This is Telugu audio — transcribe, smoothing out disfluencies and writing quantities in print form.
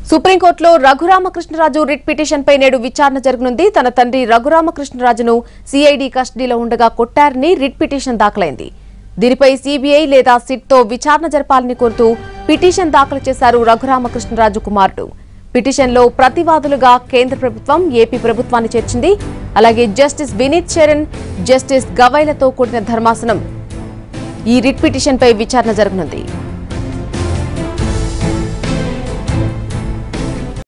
సుప్రీంకోర్టులో రఘు రామ కృష్ణ రాజు రిట్ పిటిషన్ పై నేడు విచారణ జరగనుంది. తన తండ్రి రఘు రామ కృష్ణ రాజును సిఐడి కస్టడీలో ఉండగా కొట్టారని రిట్ పిటిషన్ దాఖలైంది. దీనిపై సిబిఐ లేదా సిట్ తో విచారణ జరపాలని కోరుతూ పిటిషన్ దాఖలు చేశారు రఘు రామ కృష్ణ రాజు కుమారుడు. పిటిషన్లో ప్రతివాదులుగా కేంద్ర ప్రభుత్వం, ఏపీ ప్రభుత్వాన్ని చేర్చింది. అలాగే జస్టిస్ వినీత్ చరణ్, జస్టిస్ గవైలతో కూడిన ధర్మాసనం ఈ రిట్ పిటిషన్ పై విచారణ జరగనుంది.